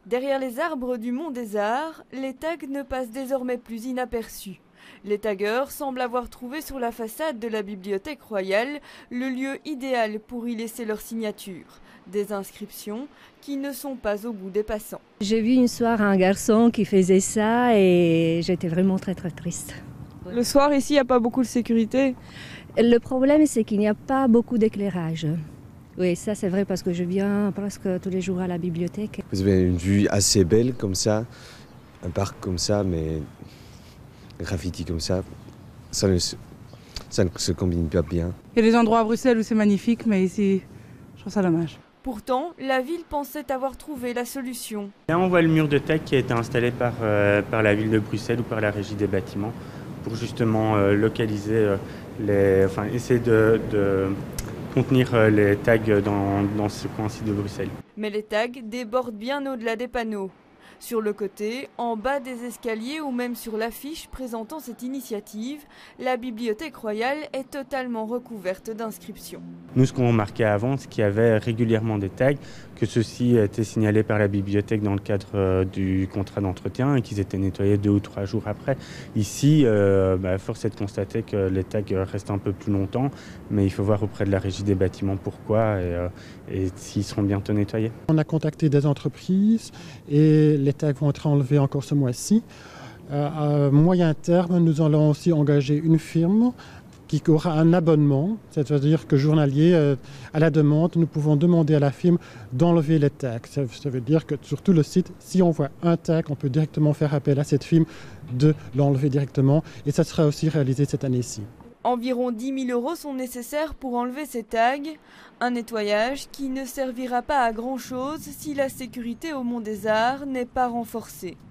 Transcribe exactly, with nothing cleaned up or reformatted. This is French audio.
Derrière les arbres du Mont des Arts, les tags ne passent désormais plus inaperçus. Les taggeurs semblent avoir trouvé sur la façade de la Bibliothèque royale le lieu idéal pour y laisser leur signature. Des inscriptions qui ne sont pas au goût des passants. J'ai vu une soir un garçon qui faisait ça et j'étais vraiment très très triste. Le soir ici, il n'y a pas beaucoup de sécurité. Le problème c'est qu'il n'y a pas beaucoup d'éclairage. Oui, ça c'est vrai parce que je viens presque tous les jours à la bibliothèque. Vous avez une vue assez belle comme ça, un parc comme ça, mais graffiti comme ça, ça ne, se, ça ne se combine pas bien. Il y a des endroits à Bruxelles où c'est magnifique, mais ici, je trouve ça dommage. Pourtant, la ville pensait avoir trouvé la solution. Là, on voit le mur de tag qui a été installé par, euh, par la ville de Bruxelles ou par la régie des bâtiments pour justement euh, localiser euh, les, enfin essayer de, de contenir euh, les tags dans, dans ce coin-ci de Bruxelles. Mais les tags débordent bien au-delà des panneaux. Sur le côté, en bas des escaliers ou même sur l'affiche présentant cette initiative, la Bibliothèque royale est totalement recouverte d'inscriptions. Nous, ce qu'on remarquait avant, c'est qu'il y avait régulièrement des tags, que ceux-ci étaient signalés par la bibliothèque dans le cadre du contrat d'entretien et qu'ils étaient nettoyés deux ou trois jours après. Ici, euh, bah, force est de constater que les tags restent un peu plus longtemps, mais il faut voir auprès de la régie des bâtiments pourquoi et, euh, et s'ils seront bientôt nettoyés. On a contacté des entreprises et les tags vont être enlevés encore ce mois-ci. Euh, à moyen terme, nous allons aussi engager une firme qui aura un abonnement, c'est-à-dire que journalier, euh, à la demande, nous pouvons demander à la firme d'enlever les tags. Ça, ça veut dire que sur tout le site, si on voit un tag, on peut directement faire appel à cette firme de l'enlever directement et ça sera aussi réalisé cette année-ci. Environ dix mille euros sont nécessaires pour enlever ces tags, un nettoyage qui ne servira pas à grand-chose si la sécurité au Mont des Arts n'est pas renforcée.